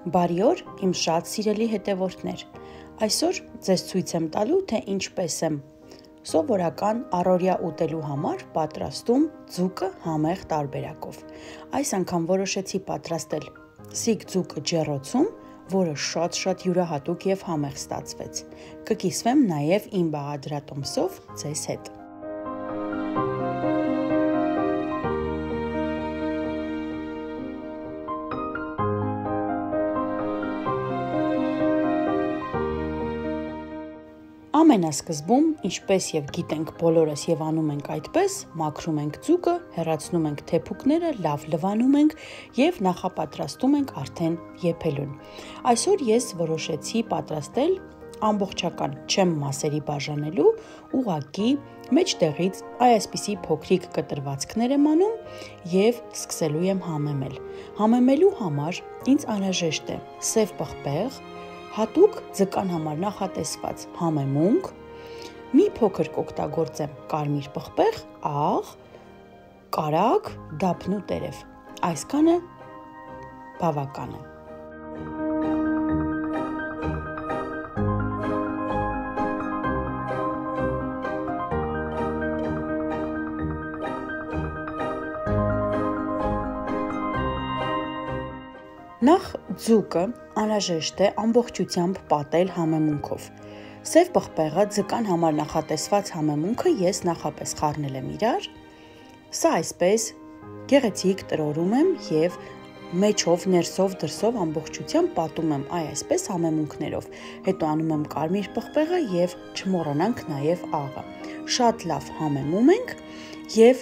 Բարի օր, իմ շատ սիրելի հետևորդներ։ Այսօր ձեզ ցույց եմ տալու, թե ինչպես եմ սովորական առօրյա ուտելու համար պատրաստում ձուկը համեղ տարբերակով։ Այս անգամ որոշեցի պատրաստել սիկ ձուկը ջեռոցում, որը շատ յուրահատուկ եւ համեղ ստացվեց։ Կկիսվեմ նաեւ իմ բաղադրատոմսով ձեզ հետ։ Ամենասկզբում, ինչպես եւ գիտենք բոլորս եւ անում ենք այդպես, մաքրում ենք ձուկը, հեռացնում ենք թեփուկները, լավ լվանում ենք եւ նախապատրաստում ենք արդեն եփելուն։ Այսօր ես որոշեցի պատրաստել ամբողջական, չեմ մասերի բաժանելու, ուղղակի մեջտեղից այսպիսի փոքրիկ կտրվածքներ եմ անում եւ սկսելու եմ համեմել։ Համեմելու համար ինձ անհրաժեշտ է սև պղպեղ, հատուկ ձկան համար նախատեսված համեմունք, մի փոքր կօգտագործեմ կարմիր պղպեղ, աղ, կարագ, դափնու տերև։ Այսքանը բավական է։ Նախ ձուկը անհրաժեշտ է ամբողջությամբ պատել համեմունքով։ Սև պղպեղը ձկան համար նախատեսված համեմունքը ես նախապես խառնել եմ իրար։ Սա այսպես գեղեցիկ տրորում եմ եւ մեջով, ներսով, դրսով ամբողջությամբ պատում եմ այսպես համեմունքներով։ Հետո անում եմ կարմիր պղպեղը եւ չմոռանանք նաեւ աղը։ Շատ լավ համեմում ենք եւ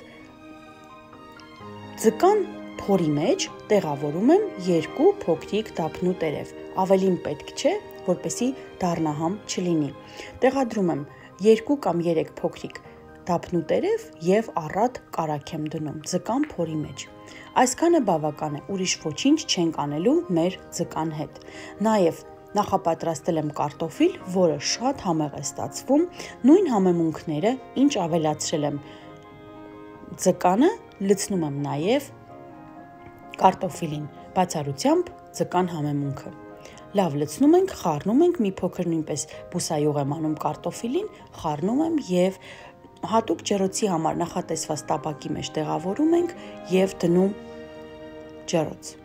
ձկան փորի մեջ տեղավորում եմ 2 փոքրիկ դափնու տերև։ Ավելին պետք չէ, որպեսզի դառնահամ չլինի։ Տեղադրում եմ 2 կամ 3 փոքրիկ դափնու տերև եւ առատ կարագ եմ դնում ձկան փորի մեջ։ Այսքանը բավական է, ուրիշ ոչինչ չենք անելու մեր ձկան հետ։ Նաեւ նախապատրաստել եմ կարտոֆիլ, որը շատ համեղ է ստացվում, նույն համեմունքները, ինչ ավելացրել եմ ձկանը, լցնում եմ նաեւ կարտոֆիլին, բացառությամբ ձկան համեմունքը։ Լավ լցնում ենք, խառնում ենք, մի փոքր նույնպես բուսայուղ եմ անում կարտոֆիլին, խառնում եմ եւ հատուկ ջեռոցի համար նախատեսված տապակի մեջ տեղավորում ենք եւ դնում ջեռոց։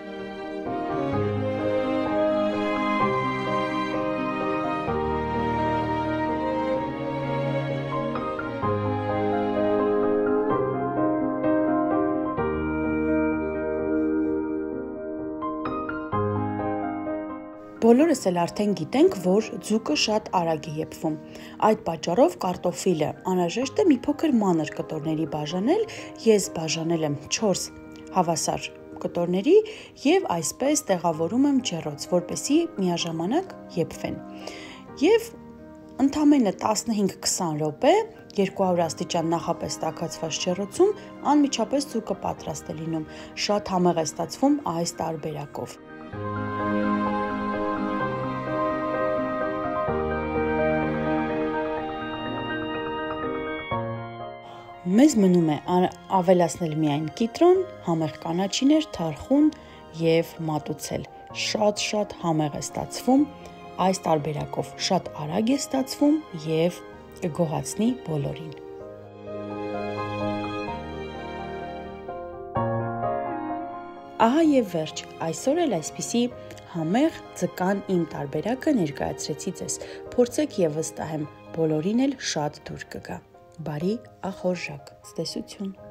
Բոլորս էլ արդեն գիտենք, որ ձուկը շատ արագ է եփվում։ Այդ պատճառով կարտոֆիլը անհրաժեշտ է մի փոքր մանր կտորների բաժանել, ես բաժանել եմ 4 հավասար կտորների եւ այսպես տեղավորում եմ ջեռոց, որպեսզի միաժամանակ եփվեն։ Եվ ընդամենը 15-20 րոպե 200 աստիճան նախապես տաքացված ջեռոցում անմիջապես ձուկը պատրաստ է լինում։ Շատ համեղ է ստացվում այս տարբերակով։ Մեզ մնում է ավելացնել միայն կիտրոն, համեղ կանաչիներ, թարխուն եւ մատուցել։ Շատ համեղ է ստացվում այս տարբերակով, շատ արագ է ստացվում եւ կգոհացնի բոլորին։ Ահա եւ վերջ, այսօր էլ այսպիսի համեղ ձկան իմ տարբերակը ներկայացրեցի ձեզ։ Փորձեք եւ վստահ եմ բոլորին էլ շատ դուր կգա։ Բարի ախորժակ, ցտեսություն։